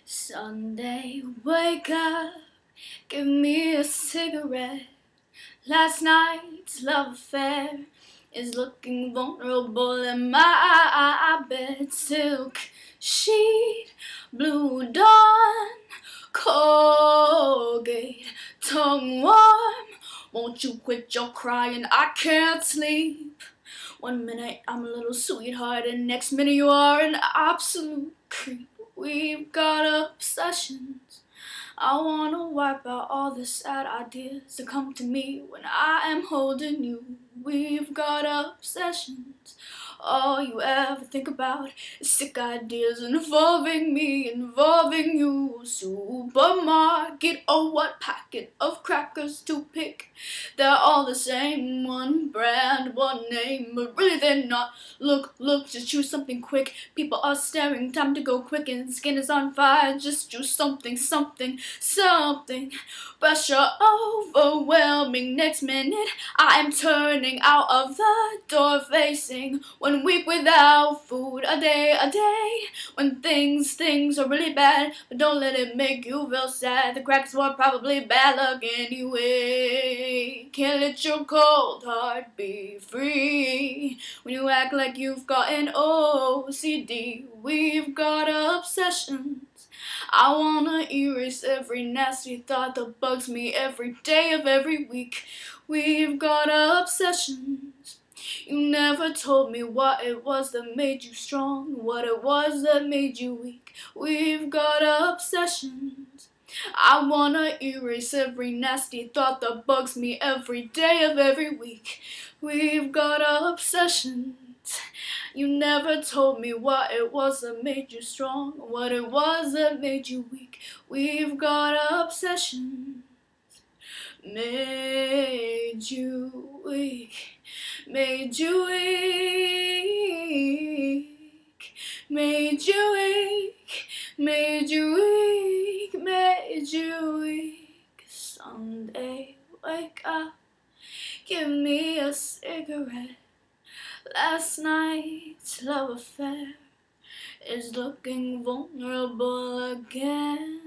Sunday, wake up, give me a cigarette. Last night's love affair is looking vulnerable in my bed. Silk sheet, blue dawn, Colgate, tongue warm. Won't you quit your crying? I can't sleep. 1 minute I'm a little sweetheart, and next minute you are an absolute creep. We've got obsessions. I wanna wipe out all the sad ideas that come to me when I am holding you. We've got obsessions. All you ever think about is sick ideas involving me, involving you. Supermarket, oh what packet of crackers to pick. They're all the same, one brand, one name, but really they're not. Look, just choose something quick. People are staring, time to go quick, and skin is on fire. Just choose something. Pressure overwhelming. Next minute I am turning out of the door, facing 1 week without food. A day when things are really bad, but don't let it make you feel sad. The cracks were probably bad luck anyway. Can't let your cold heart be free when you act like you've got an OCD. We've got obsessions. I wanna erase every nasty thought that bugs me every day of every week. We've got obsessions. You never told me what it was that made you strong, what it was that made you weak. We've got obsessions. I wanna erase every nasty thought that bugs me every day of every week. We've got obsessions. You never told me what it was that made you strong, what it was that made you weak. We've got obsessions. Made you weak, made you weak, made you weak, made you weak, made you weak. Sunday, wake up, give me a cigarette. Last night's love affair is looking vulnerable again.